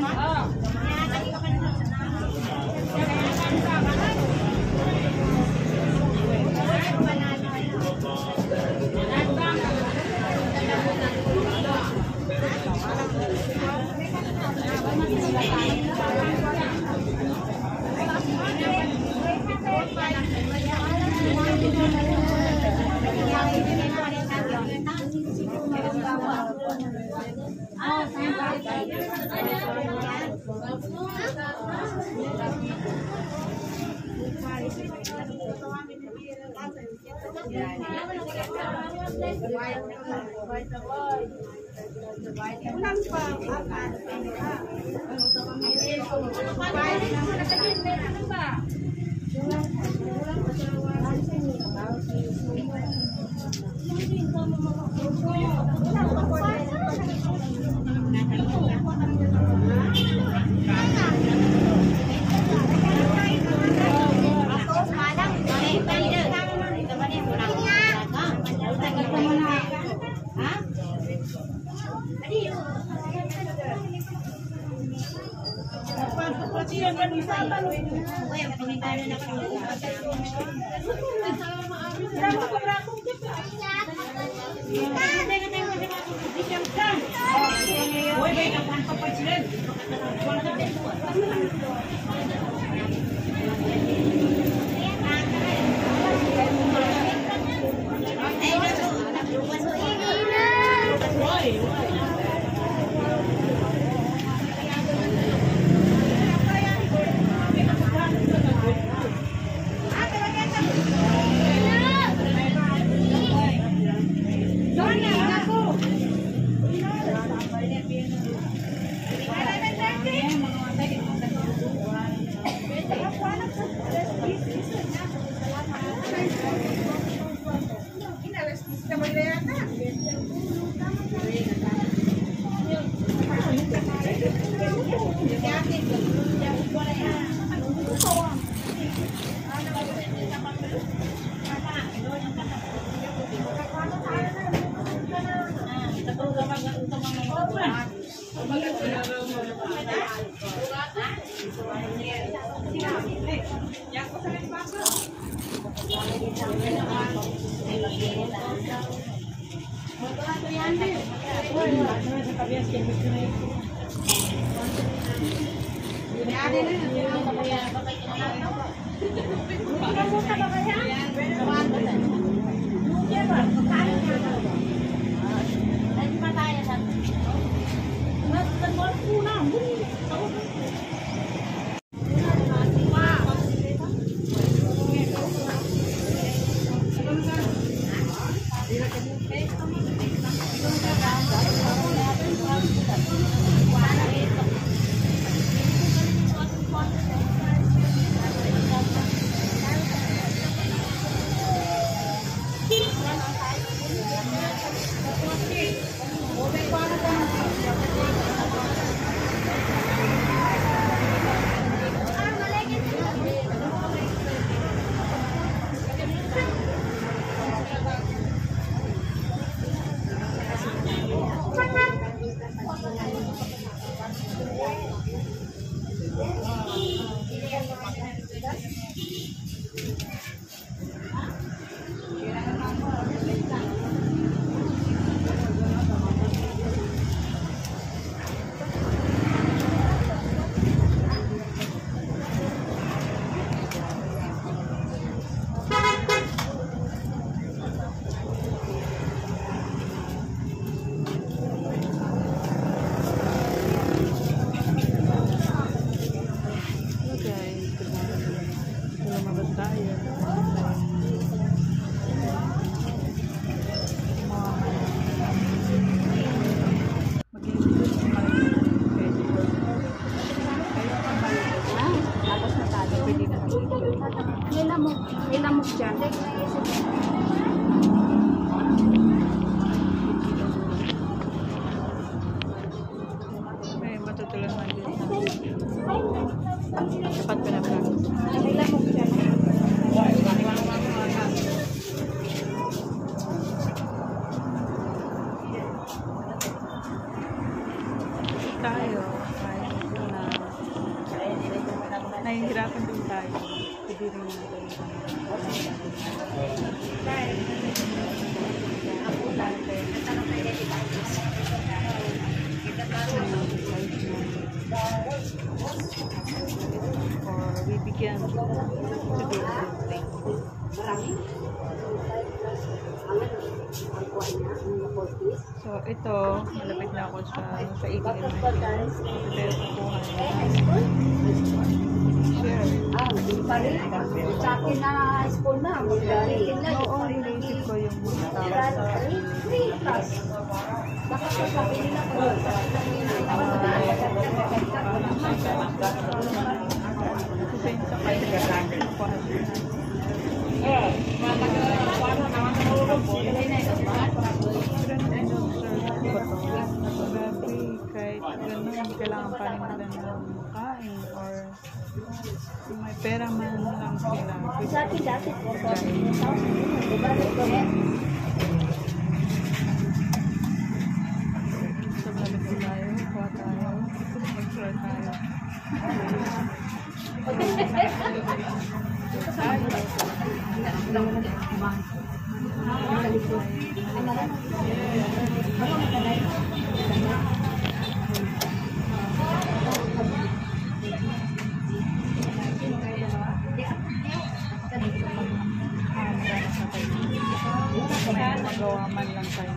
Tayo. nahihirapan din tayo. Pwede rin natin. Or we begin to do something. So ito, malapit na ako sa ATM machine. Pero kukuha na. Share. Sa akin na school na. Oo, related ko yung mga tao sa Bakit ko sabi nila ko? Kahit gano'n, hindi kailangan pa rin nila ng kain or kung may pera man lang sila. Sa akin dati po. So, malapit na tayo, kuha tayo, mag-share tayo. Magawa man lang tayo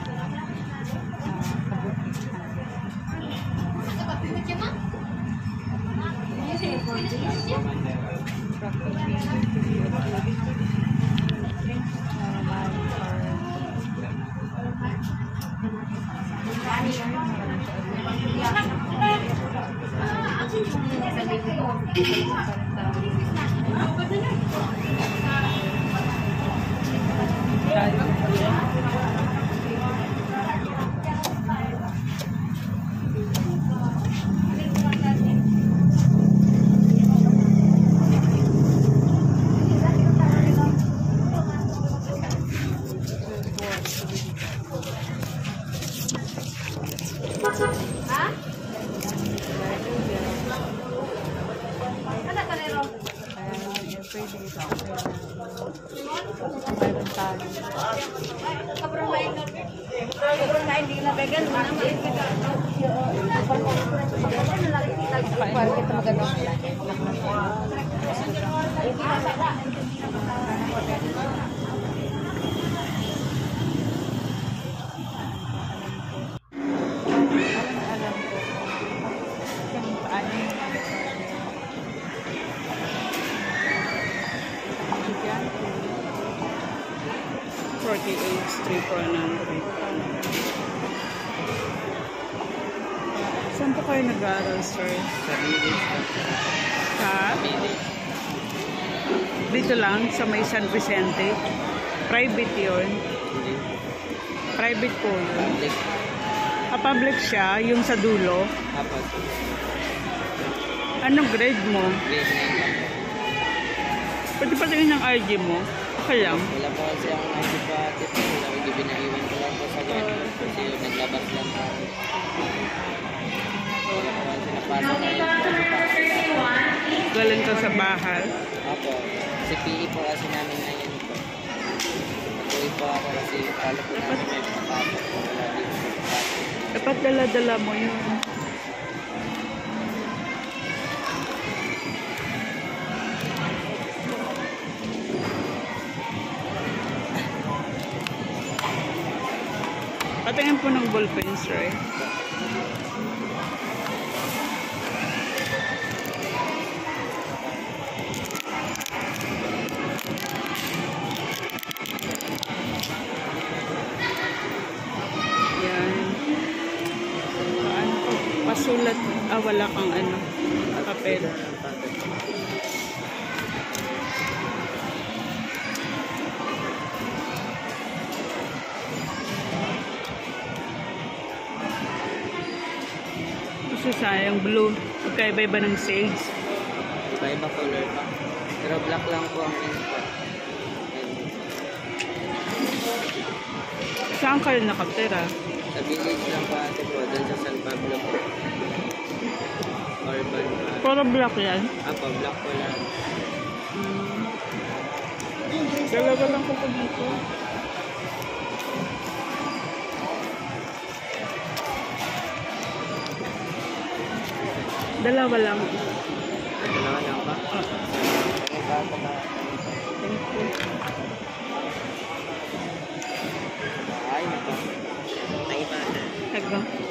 Saan po kayo nag-aaral, sir? Sa Village. Sa? Dito lang, sa may San Vicente. Private yun. Private po yun. Public. Public siya, yung sa dulo. Apat. Anong grade mo? Grade 9. Pwede pa tingin ng ID mo? Okay lang. Wala po kasi akong ID pa. Wala ko ginaiwan ko lang po sa ganyan. Kasi naglabas lang po. Wala po kasi napasok na yun. Galing ka sa bahay. Apo. Kasi PE po kasi namin ngayon po. Patuloy po ako kasi pala po namin may papasok po. Wala din po papasok. Dapat dala-dala mo yun. Patingin po ng ballpen, sir. Yan. Ano po? Pasulat. Wala kang ano. Papel. Sayang blue. Magkaiba-iba ng shades. Iba-iba color pa. Pero black lang po ang ink po. Saan kayo nakatira? Sa Village lang po ate po. Doon sa San Pablo po. Urban. Puro black yan. Apo, black ko lang. Dalawa lang ko po dito. Dalawa lang. Dalawa lang ba? Thank you. Ay, ito. Ay, ba? Ego.